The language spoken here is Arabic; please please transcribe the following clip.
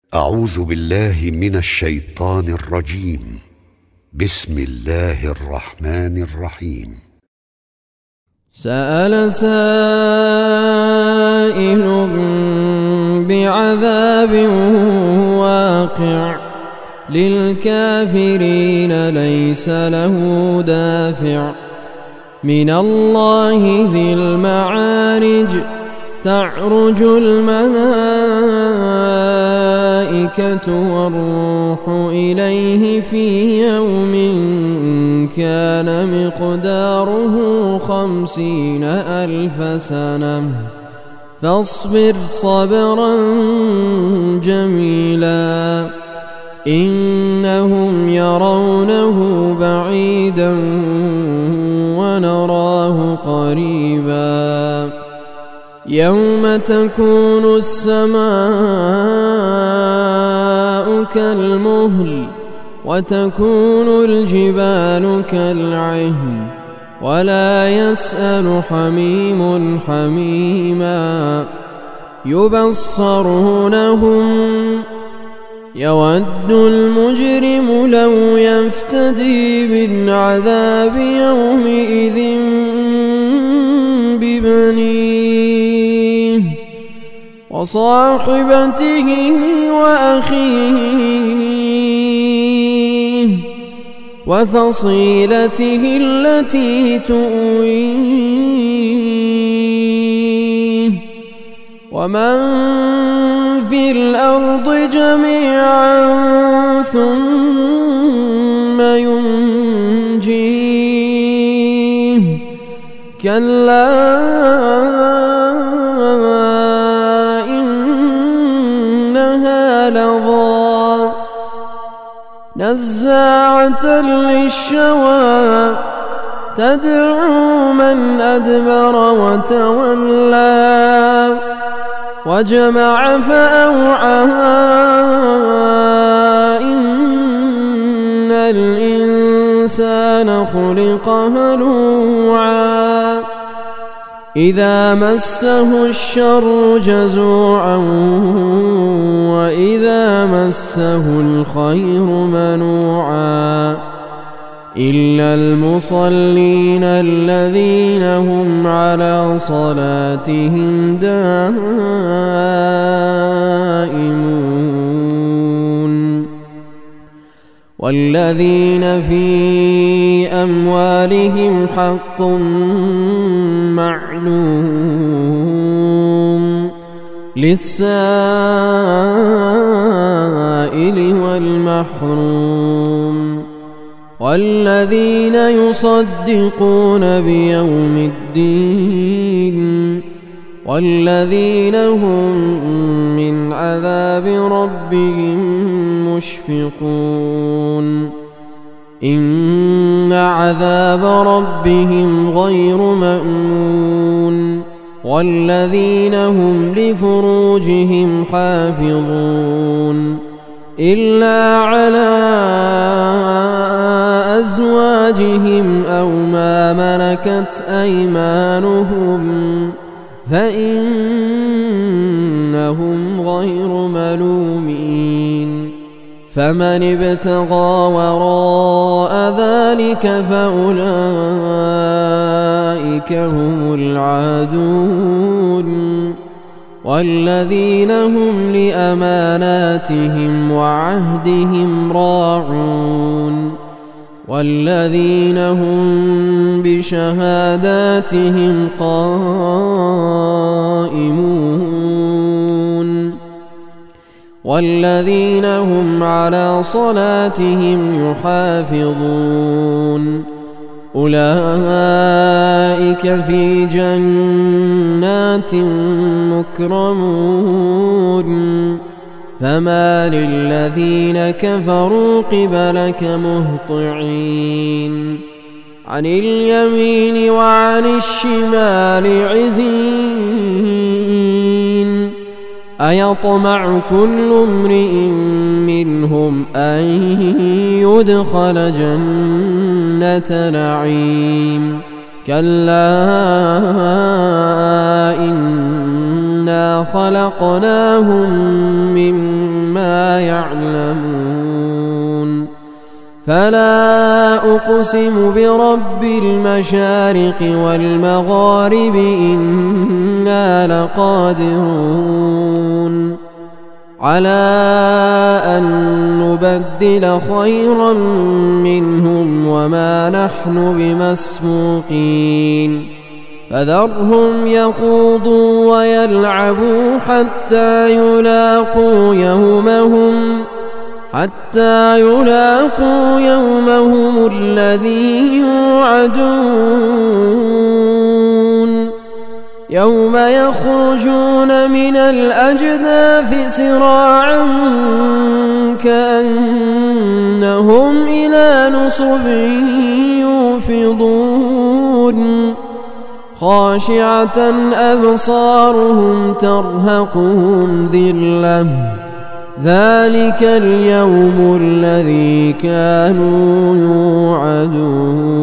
أعوذ بالله من الشيطان الرجيم. بسم الله الرحمن الرحيم. سأل سائل بعذاب واقع للكافرين ليس له دافع من الله ذي المعارج تعرج الملائكة والروح إليه في يوم كان مقداره 50,000 سنة فاصبر صبرا جميلا إنهم يرونه بعيدا ونراه قريبا يوم تكون السماء كالمهل وتكون الجبال كالعهن ولا يسأل حميم حميما يبصرونهم يود المجرم لو يفتدي من عذاب يومئذ ببنيه وصاحبته وأخيه وفصيلته التي تؤويه ومن في الأرض جميعا ثم ينجيه كلا إنها لظى نزاعة للشوى تدعو من أدبر وتولى وجمع فأوعى إن الإنسان خلق هلوعا إذا مسه الشر جزوعا وإذا مسه الخير منوعا إلا المصلين الذين هم على صلاتهم دائمون والذين في أموالهم حق معلوم للسائل والمحروم والذين يصدقون بيوم الدين والذين هم من عذاب ربهم مشفقون إن عذاب ربهم غير مأمون والذين هم لفروجهم حافظون إلا على أزواجهم أو ما ملكت أيمانهم فإنهم غير ملومين فمن ابتغى وراء ذلك فأولئك هم العادون والذين هم لأماناتهم وعهدهم راعون والذين هم بشهاداتهم قائمون والذين هم على صلاتهم يحافظون أولئك في جنات مكرمون فما للذين كفروا قبلك مهطعين عن اليمين وعن الشمال عزين أيطمع كل امرئ منهم أن يدخل جنة نعيم كلا إنا خلقناهم مما ما يعلمون فلا أقسم برب المشارق والمغارب إنا لقادرون على أن نبدل خيرا منهم وما نحن بمسبوقين فذرهم يخوضوا ويلعبوا حتى يلاقوا يومهم الذي يوعدون يوم يخرجون من الأجداث سراعا كأنهم إلى نصب يوفضون خاشعة أبصارهم ترهقهم ذلة ذلك اليوم الذي كانوا يوعدون